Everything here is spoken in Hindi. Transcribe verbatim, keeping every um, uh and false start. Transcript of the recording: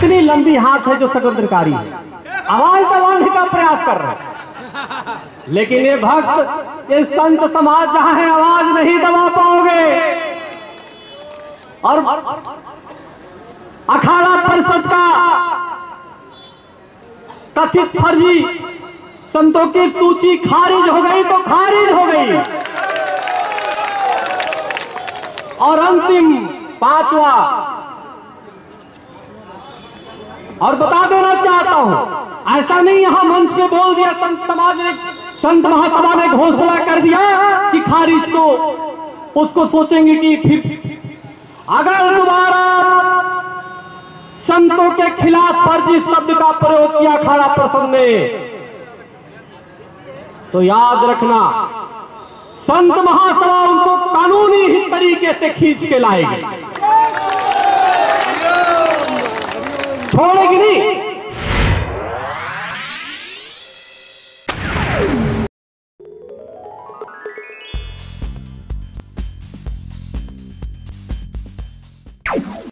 इतनी लंबी हाथ है जो षड्यंत्रकारी है, आवाज दबाने का प्रयास कर रहे हैं, लेकिन ये भक्त, ये संत समाज जहां है आवाज नहीं दबा पाओगे। और अखाड़ा परिषद का कथित फर्जी संतों की सूची खारिज हो गई तो खारिज हो गई। और अंतिम पांचवा, और बता देना चाहता हूं, ऐसा नहीं यहां मंच पे बोल दिया संत समाज ने, संत महासभा ने घोषणा कर दिया कि खारिज, तो उसको सोचेंगे कि फिर अगर दोबारा संतों के खिलाफ फर्जी शब्द का प्रयोग किया अखाड़ा परिषद ने, तो याद रखना संत महासभा उनको कानूनी तरीके से खींच के लाएगी, छोड़ेगी नहीं।